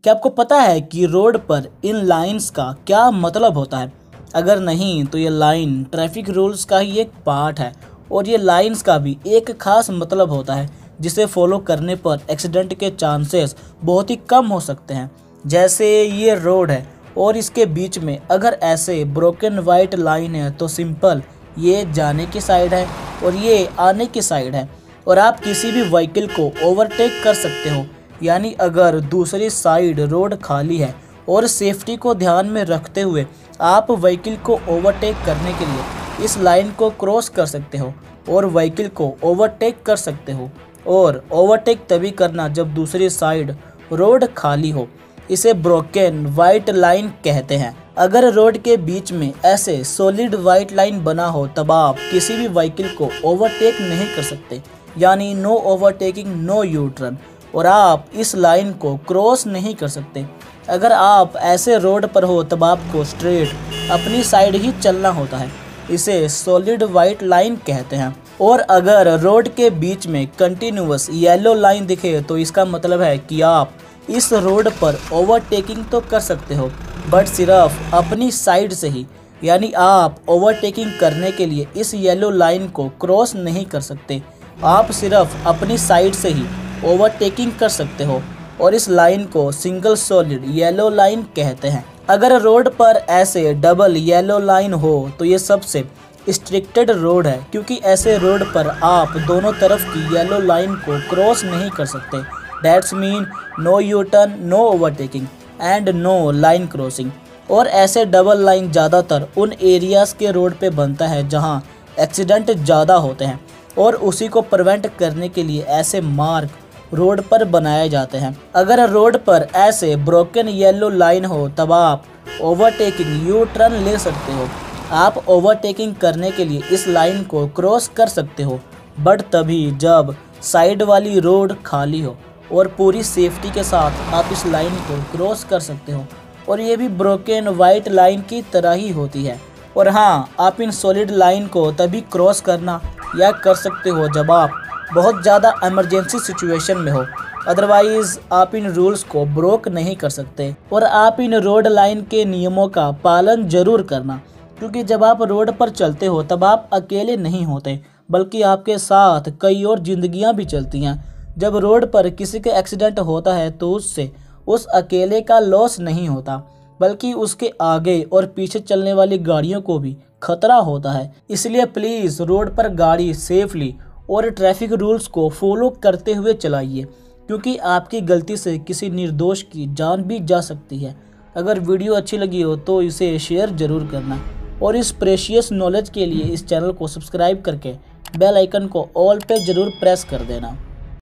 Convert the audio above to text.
क्या आपको पता है कि रोड पर इन लाइंस का क्या मतलब होता है? अगर नहीं तो ये लाइन ट्रैफिक रूल्स का ही एक पार्ट है और ये लाइंस का भी एक खास मतलब होता है जिसे फॉलो करने पर एक्सीडेंट के चांसेस बहुत ही कम हो सकते हैं। जैसे ये रोड है और इसके बीच में अगर ऐसे ब्रोकन वाइट लाइन है तो सिंपल ये जाने की साइड है और ये आने की साइड है और आप किसी भी व्हीकल को ओवरटेक कर सकते हो। यानी अगर दूसरी साइड रोड खाली है और सेफ्टी को ध्यान में रखते हुए आप व्हीकल को ओवरटेक करने के लिए इस लाइन को क्रॉस कर सकते हो और व्हीकल को ओवरटेक कर सकते हो। और ओवरटेक तभी करना जब दूसरी साइड रोड खाली हो। इसे ब्रोकन वाइट लाइन कहते हैं। अगर रोड के बीच में ऐसे सॉलिड वाइट लाइन बना हो तब आप किसी भी व्हीकल को ओवरटेक नहीं कर सकते, यानी no overtaking no U turn, और आप इस लाइन को क्रॉस नहीं कर सकते। अगर आप ऐसे रोड पर हो तब आपको स्ट्रेट अपनी साइड ही चलना होता है। इसे सॉलिड वाइट लाइन कहते हैं। और अगर रोड के बीच में कंटिन्यूअस येलो लाइन दिखे तो इसका मतलब है कि आप इस रोड पर ओवरटेकिंग तो कर सकते हो बट सिर्फ अपनी साइड से ही, यानी आप ओवरटेकिंग करने के लिए इस येलो लाइन को क्रॉस नहीं कर सकते। आप सिर्फ अपनी साइड से ही ओवरटेकिंग कर सकते हो और इस लाइन को सिंगल सॉलिड येलो लाइन कहते हैं। अगर रोड पर ऐसे डबल येलो लाइन हो तो ये सबसे स्ट्रिक्टेड रोड है, क्योंकि ऐसे रोड पर आप दोनों तरफ की येलो लाइन को क्रॉस नहीं कर सकते। That's mean no U turn, no overtaking and no line crossing. और ऐसे डबल लाइन ज़्यादातर उन एरियाज़ के रोड पे बनता है जहाँ एक्सीडेंट ज़्यादा होते हैं और उसी को प्रिवेंट करने के लिए ऐसे मार्क रोड पर बनाए जाते हैं। अगर रोड पर ऐसे ब्रोकन येलो लाइन हो तब आप ओवरटेकिंग यू टर्न ले सकते हो। आप ओवरटेकिंग करने के लिए इस लाइन को क्रॉस कर सकते हो बट तभी जब साइड वाली रोड खाली हो और पूरी सेफ्टी के साथ आप इस लाइन को क्रॉस कर सकते हो। और ये भी ब्रोकन वाइट लाइन की तरह ही होती है। और हाँ, आप इन सॉलिड लाइन को तभी क्रॉस करना या कर सकते हो जब आप बहुत ज़्यादा इमरजेंसी सिचुएशन में हो, अदरवाइज आप इन रूल्स को ब्रोक नहीं कर सकते। और आप इन रोड लाइन के नियमों का पालन जरूर करना, क्योंकि जब आप रोड पर चलते हो तब आप अकेले नहीं होते बल्कि आपके साथ कई और जिंदगियां भी चलती हैं। जब रोड पर किसी का एक्सीडेंट होता है तो उससे उस अकेले का लॉस नहीं होता बल्कि उसके आगे और पीछे चलने वाली गाड़ियों को भी खतरा होता है। इसलिए प्लीज़ रोड पर गाड़ी सेफली और ट्रैफिक रूल्स को फॉलो करते हुए चलाइए, क्योंकि आपकी गलती से किसी निर्दोष की जान भी जा सकती है। अगर वीडियो अच्छी लगी हो तो इसे शेयर ज़रूर करना और इस प्रेशियस नॉलेज के लिए इस चैनल को सब्सक्राइब करके बेल आइकन को ऑल पे ज़रूर प्रेस कर देना।